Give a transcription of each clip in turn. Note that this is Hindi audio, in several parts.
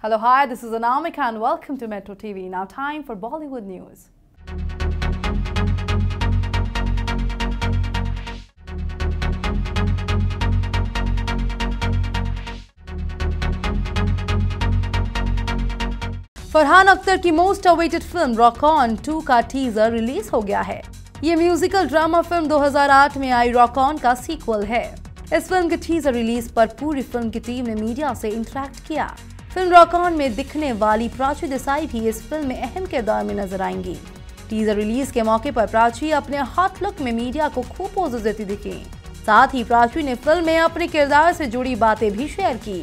Hello, hi, this is Anamika and welcome to Metro TV. Now time for Bollywood news. Farhan Akhtar की most awaited film Rock On 2 का टीजर रिलीज हो गया है। ये म्यूजिकल ड्रामा फिल्म 2008 में आई रॉक ऑन का सीक्वल है। इस फिल्म के टीजर रिलीज पर पूरी फिल्म की टीम ने मीडिया से इंटरेक्ट किया। फिल्म रॉक ऑन में दिखने वाली प्राची देसाई भी इस फिल्म में अहम किरदार में नजर आएंगी। टीजर रिलीज के मौके पर प्राची अपने हॉट लुक में मीडिया को खूब पोजेस देती दिखी। साथ ही प्राची ने फिल्म में अपने किरदार से जुड़ी बातें भी शेयर की।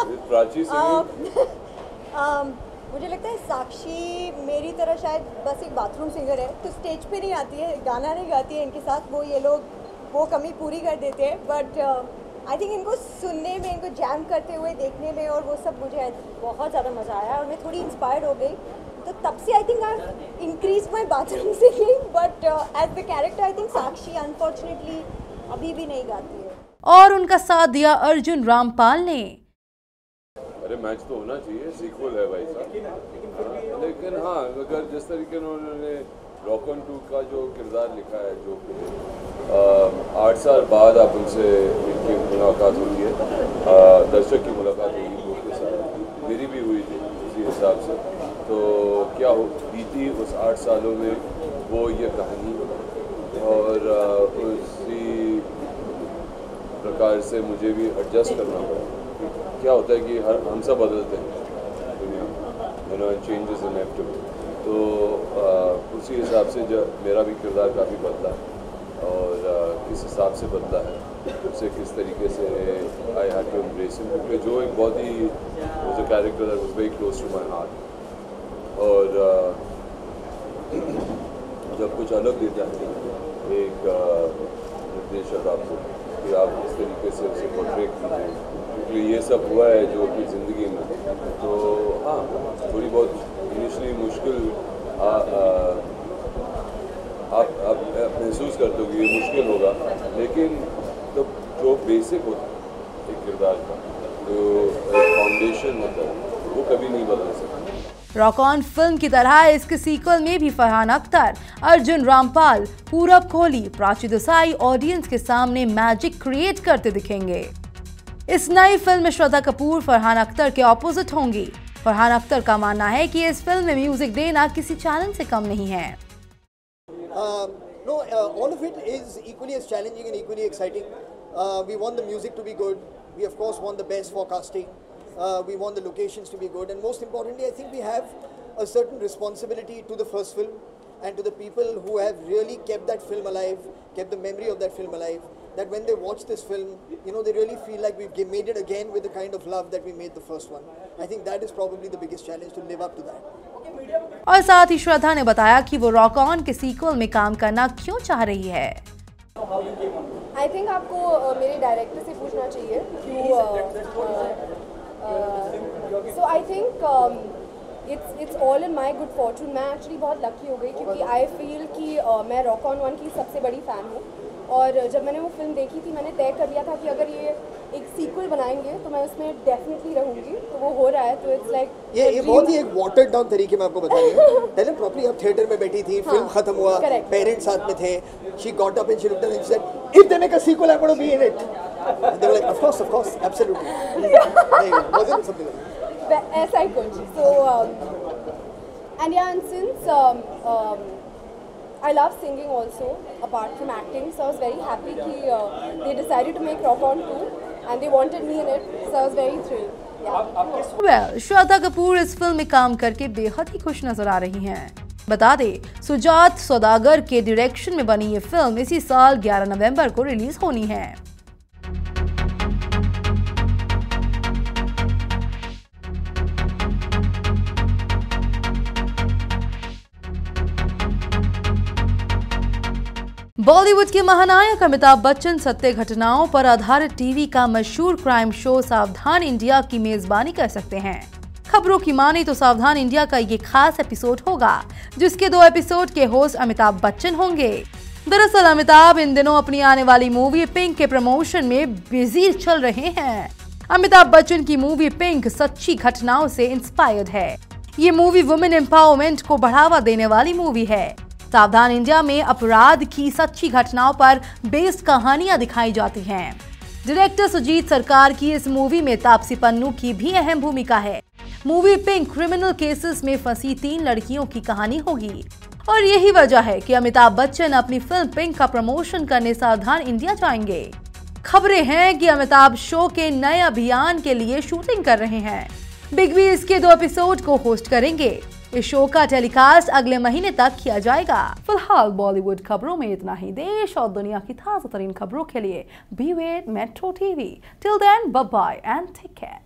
मुझे लगता है साक्षी मेरी तरह शायद बस एक बाथरूम सिंगर है, तो स्टेज पे नहीं आती है, गाना नहीं गाती है इनके साथ, वो ये लोग वो कमी पूरी कर देते हैं। बट आई थिंक इनको सुनने में, इनको जैम करते हुए देखने में और वो सब मुझे बहुत ज़्यादा मज़ा आया और मैं थोड़ी इंस्पायर्ड हो गई। तो तब से I think I increase my bathroom singing, but as the character I think Sakshi unfortunately अभी भी नहीं गाती है। और उनका साथ दिया अर्जुन रामपाल ने। अरे मैच तो होना चाहिए, सीक्वल है भाई साहब। लेकिन हाँ, अगर जिस तरीके से उन्होंने रॉक ऑन 2 का जो किरदार लिखा है, जो 8 साल बाद आप उनसे इनकी मुलाकात होती है, दर्शक की मुलाकात होगी लोगों के साथ, मेरी भी हुई थी उसी हिसाब से। तो क्या बीती उस 8 सालों में वो ये कहानी, और उसी प्रकार से मुझे भी एडजस्ट करना पड़ा। क्या होता है कि हम सब बदलते हैं दुनिया, चेंजेस इनेविटेबल। तो उसी हिसाब से जब मेरा भी किरदार काफ़ी बदला है और किस हिसाब से बदला है, उससे किस तरीके से I had to embrace him, क्योंकि जो एक बहुत ही was a character that was very close to my heart. और जब कुछ अलग देता है एक निर्देशक आपको कि आप इस तरीके से उसे पोर्ट्रे कीजिए, क्योंकि ये सब हुआ है जो अपनी ज़िंदगी में। तो हाँ, थोड़ी बहुत इनिशियली मुश्किल आप महसूस करते हो कि ये मुश्किल होगा, लेकिन तो जो बेसिक होता है एक किरदार का, जो फाउंडेशन होता है, वो कभी नहीं बदल सकता। रॉक ऑन फिल्म की तरह इसके सीक्वल में भी फरहान अख्तर, अर्जुन रामपाल, पूरब कोहली, प्राची देसाई ऑडियंस के सामने मैजिक क्रिएट करते दिखेंगे। इस नई फिल्म में श्रद्धा कपूर फरहान अख्तर के ऑपोजिट होंगी। फरहान अख्तर का मानना है कि इस फिल्म में म्यूजिक देना किसी चैलेंज से कम नहीं है। No, all of it is equally as challenging and equally exciting. We want the music to be good. We of course want the best forecasting. We want the locations to be good, and most importantly, I think we have a certain responsibility to the first film and to the people who have really kept that film alive, kept the memory of that film alive. That when they watch this film, they really feel like we've made it again with the kind of love that we made the first one. I think that is probably the biggest challenge, to live up to that. और साथ ही श्रद्धा ने बताया कि वो रॉक ऑन के सीक्वल में काम करना क्यों चाह रही है। आई थिंक आपको मेरे डायरेक्टर से पूछना चाहिए so I think it's all in my good fortune. मैं एक्चुअली बहुत लकी हो गई क्योंकि आई फील कि मैं रॉक ऑन 1 की सबसे बड़ी फ़ैन हूँ, और जब मैंने वो फिल्म देखी थी मैंने तय कर लिया था कि अगर ये एक सीक्वल बनाएंगे तो मैं उसमें डेफिनेटली रहूँगी। तो वो हो रहा है, तो इट्स लाइक ये बहुत ही एक वाटर्ड डाउन तरीके में आपको बता रही हूँ। पहले प्रॉपर्ली आप थिएटर में बैठी थी, फिल्म खत्म हुआ, पेरेंट्स साथ में थे, she got up and she looked and she said if they make a sequel I want to be in it, and they were like of course absolutely. Wasn't something like that, ऐसा ही कुछ। सो and yeah, and since I love singing also apart from acting, so I was very happy that they decided to make Rock On 2 and they wanted me in it, so I was very thrilled. Yeah. Well, Shraddha Kapoor इस फिल्म में काम करके बेहद ही खुश नजर आ रही हैं। बता दें, सुजात सौदागर के डायरेक्शन में बनी ये फिल्म इसी साल 11 नवंबर को रिलीज होनी है। बॉलीवुड के महानायक अमिताभ बच्चन सत्य घटनाओं पर आधारित टीवी का मशहूर क्राइम शो सावधान इंडिया की मेजबानी कर सकते हैं। खबरों की माने तो सावधान इंडिया का ये खास एपिसोड होगा, जिसके 2 एपिसोड के होस्ट अमिताभ बच्चन होंगे। दरअसल अमिताभ इन दिनों अपनी आने वाली मूवी पिंक के प्रमोशन में बिजी चल रहे हैं। अमिताभ बच्चन की मूवी पिंक सच्ची घटनाओं से इंस्पायर्ड है। ये मूवी वुमेन एम्पावरमेंट को बढ़ावा देने वाली मूवी है। सावधान इंडिया में अपराध की सच्ची घटनाओं पर बेस्ड कहानियां दिखाई जाती हैं। डायरेक्टर सुजीत सरकार की इस मूवी में तापसी पन्नू की भी अहम भूमिका है। मूवी पिंक क्रिमिनल केसेस में फंसी 3 लड़कियों की कहानी होगी और यही वजह है कि अमिताभ बच्चन अपनी फिल्म पिंक का प्रमोशन करने सावधान इंडिया जाएंगे। खबरें हैं कि अमिताभ शो के नए अभियान के लिए शूटिंग कर रहे हैं। बिग बी इसके 2 एपिसोड को होस्ट करेंगे। इस शो का टेलीकास्ट अगले महीने तक किया जाएगा। फिलहाल बॉलीवुड खबरों में इतना ही। देश और दुनिया की ताजा तरीन खबरों के लिए be with Metro TV. Till then bye bye and take care.